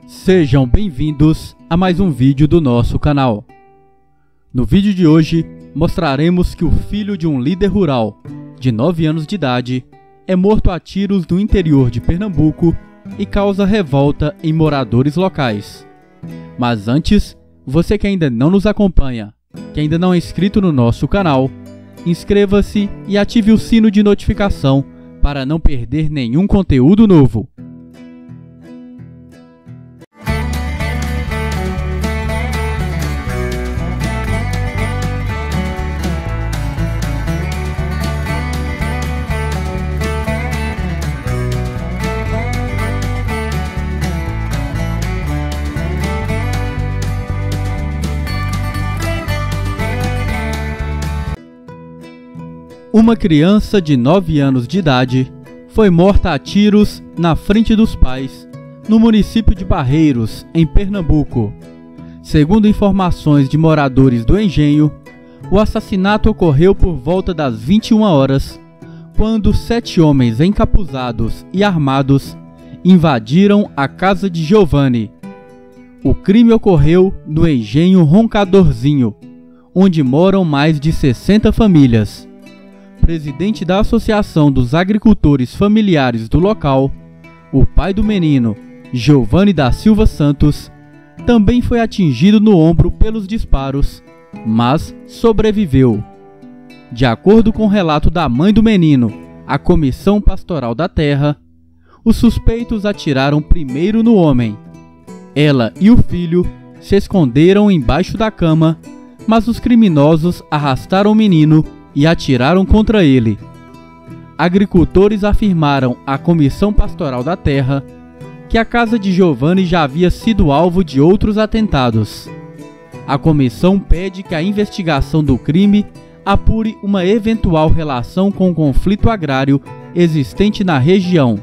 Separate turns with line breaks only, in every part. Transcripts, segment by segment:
Sejam bem-vindos a mais um vídeo do nosso canal. No vídeo de hoje, mostraremos que o filho de um líder rural, de 9 anos de idade, é morto a tiros no interior de Pernambuco e causa revolta em moradores locais. Mas antes, você que ainda não nos acompanha, que ainda não é inscrito no nosso canal, inscreva-se e ative o sino de notificação para não perder nenhum conteúdo novo. Uma criança de 9 anos de idade foi morta a tiros na frente dos pais, no município de Barreiros, em Pernambuco. Segundo informações de moradores do engenho, o assassinato ocorreu por volta das 21 horas, quando 7 homens encapuzados e armados invadiram a casa de Giovanni. O crime ocorreu no engenho Roncadorzinho, onde moram mais de 60 famílias. Presidente da Associação dos Agricultores Familiares do local, o pai do menino, Giovanni da Silva Santos, também foi atingido no ombro pelos disparos, mas sobreviveu. De acordo com o relato da mãe do menino, a Comissão Pastoral da Terra, os suspeitos atiraram primeiro no homem. Ela e o filho se esconderam embaixo da cama, mas os criminosos arrastaram o menino e atiraram contra ele. Agricultores afirmaram à Comissão Pastoral da Terra que a casa de Giovanni já havia sido alvo de outros atentados. A comissão pede que a investigação do crime apure uma eventual relação com o conflito agrário existente na região.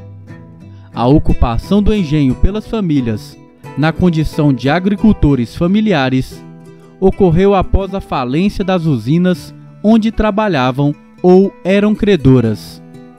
A ocupação do engenho pelas famílias, na condição de agricultores familiares, ocorreu após a falência das usinas onde trabalhavam ou eram credoras.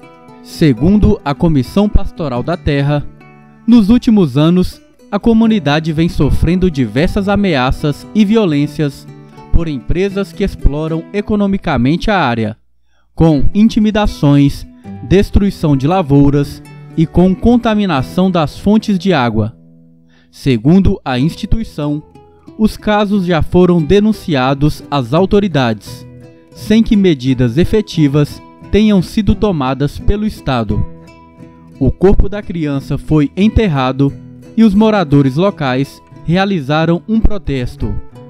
Segundo a Comissão Pastoral da Terra, nos últimos anos, a comunidade vem sofrendo diversas ameaças e violências por empresas que exploram economicamente a área, com intimidações, destruição de lavouras e com contaminação das fontes de água. Segundo a instituição, os casos já foram denunciados às autoridades, sem que medidas efetivas tenham sido tomadas pelo Estado. O corpo da criança foi enterrado e os moradores locais realizaram um protesto.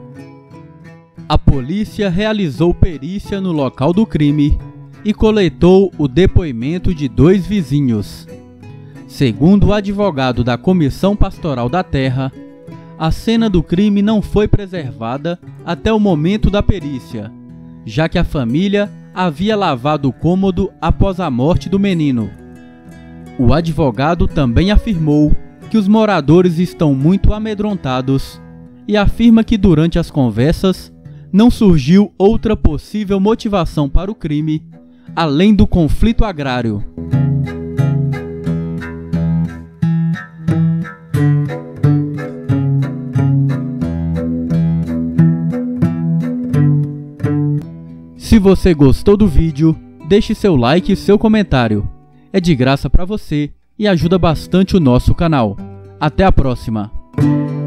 A polícia realizou perícia no local do crime e coletou o depoimento de 2 vizinhos. Segundo o advogado da Comissão Pastoral da Terra, a cena do crime não foi preservada até o momento da perícia, já que a família havia lavado o cômodo após a morte do menino. O advogado também afirmou que os moradores estão muito amedrontados e afirma que durante as conversas não surgiu outra possível motivação para o crime, além do conflito agrário. Se você gostou do vídeo, deixe seu like e seu comentário. É de graça para você e ajuda bastante o nosso canal. Até a próxima!